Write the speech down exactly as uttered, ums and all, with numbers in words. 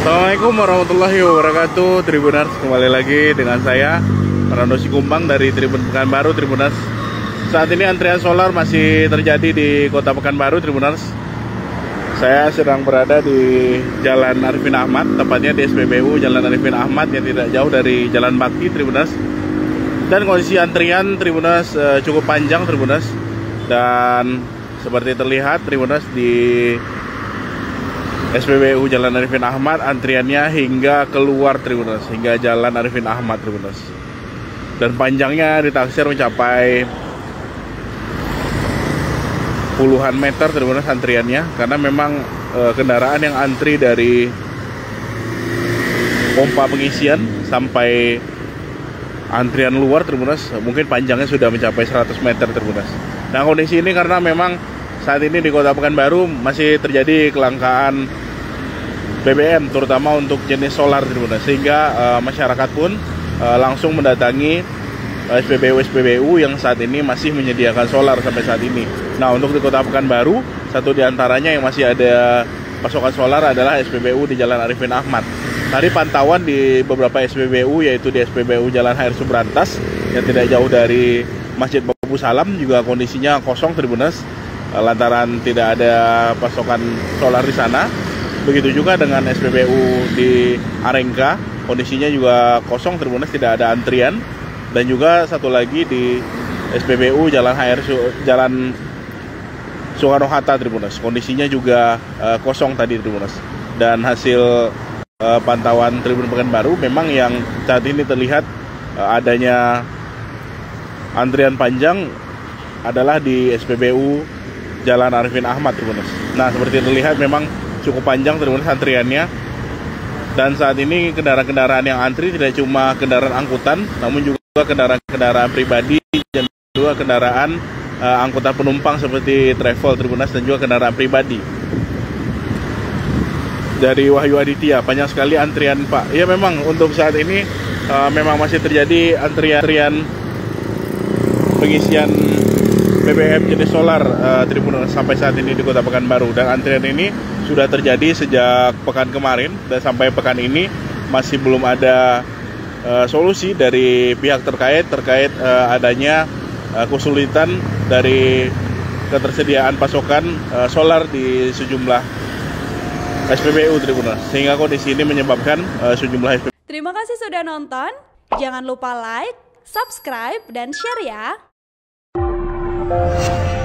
Assalamualaikum warahmatullahi wabarakatuh, Tribuners. Kembali lagi dengan saya Fernando Sikumbang dari Tribun Pekanbaru, Tribuners. Saat ini antrian solar masih terjadi di Kota Pekanbaru, Tribuners. Saya sedang berada di Jalan Arifin Ahmad, tepatnya di S P B U Jalan Arifin Ahmad yang tidak jauh dari Jalan Bakti, Tribuners. Dan kondisi antrian, Tribuners, eh, cukup panjang, Tribuners. Dan seperti terlihat, Tribuners, di S P B U Jalan Arifin Ahmad antriannya hingga keluar, Tribuners, hingga Jalan Arifin Ahmad, Tribuners. Dan panjangnya ditaksir mencapai puluhan meter, Tribuners, antriannya, karena memang e, kendaraan yang antri dari pompa pengisian sampai antrian luar, Tribuners, mungkin panjangnya sudah mencapai seratus meter, Tribuners. Nah, kondisi ini karena memang saat ini di Kota Pekanbaru masih terjadi kelangkaan B B M, terutama untuk jenis solar, Tribuners, sehingga uh, masyarakat pun uh, langsung mendatangi uh, S P B U-S P B U yang saat ini masih menyediakan solar sampai saat ini. Nah, untuk di Kota Pekanbaru, satu di antaranya yang masih ada pasokan solar adalah S P B U di Jalan Arifin Ahmad. Tadi pantauan di beberapa S P B U, yaitu di S P B U Jalan H R Subrantas yang tidak jauh dari Masjid Babu Salam, juga kondisinya kosong, Tribuners, lantaran tidak ada pasokan solar di sana. Begitu juga dengan S P B U di Arengka, kondisinya juga kosong, Tribuners, tidak ada antrian. Dan juga satu lagi di S P B U Jalan H R Jalan Soekarno Hatta, Tribuners, kondisinya juga uh, kosong tadi, Tribuners. Dan hasil uh, pantauan Tribun Pekanbaru, memang yang saat ini terlihat uh, adanya antrian panjang adalah di S P B U Jalan Arifin Ahmad, Tribuners. Nah, seperti terlihat memang cukup panjang, Tribuners, antriannya. Dan saat ini kendaraan-kendaraan yang antri tidak cuma kendaraan angkutan, namun juga kendaraan-kendaraan pribadi dan juga kendaraan uh, angkutan penumpang seperti travel, Tribuners, dan juga kendaraan pribadi. Dari Wahyu Aditya, banyak sekali antrian, Pak. Ya, memang untuk saat ini uh, memang masih terjadi antrian-antrian pengisian B B M jenis solar, uh, Tribuners, sampai saat ini di Kota Pekanbaru. Dan antrian ini sudah terjadi sejak pekan kemarin, dan sampai pekan ini masih belum ada uh, solusi dari pihak terkait terkait uh, adanya uh, kesulitan dari ketersediaan pasokan uh, solar di sejumlah S P B U, Tribuners, sehingga kondisi ini menyebabkan uh, sejumlah S P B U. Terima kasih sudah nonton. Jangan lupa like, subscribe, dan share ya.